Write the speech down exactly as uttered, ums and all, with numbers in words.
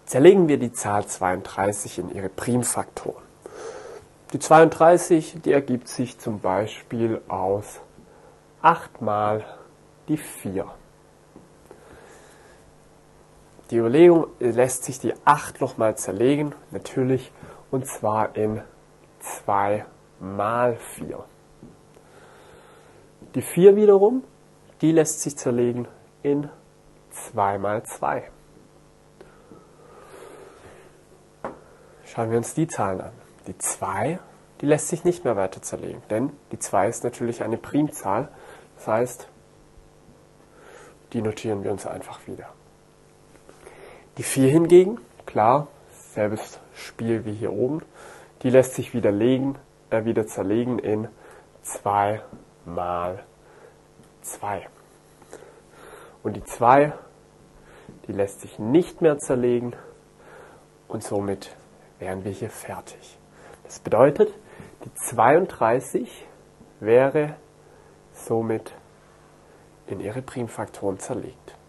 Zerlegen wir die Zahl zweiunddreißig in ihre Primfaktoren. Die zweiunddreißig, die ergibt sich zum Beispiel aus acht mal die vier. Die Überlegung, lässt sich die acht nochmal zerlegen, natürlich, und zwar in zwei mal vier. Die vier wiederum, die lässt sich zerlegen in zwei mal zwei. Schauen wir uns die Zahlen an. Die zwei, die lässt sich nicht mehr weiter zerlegen, denn die zwei ist natürlich eine Primzahl. Das heißt, die notieren wir uns einfach wieder. Die vier hingegen, klar, selbes Spiel wie hier oben, die lässt sich wieder, legen, äh, wieder zerlegen in zwei mal zwei. Und die zwei, die lässt sich nicht mehr zerlegen und somit wären wir hier fertig. Das bedeutet, die zweiunddreißig wäre somit in ihre Primfaktoren zerlegt.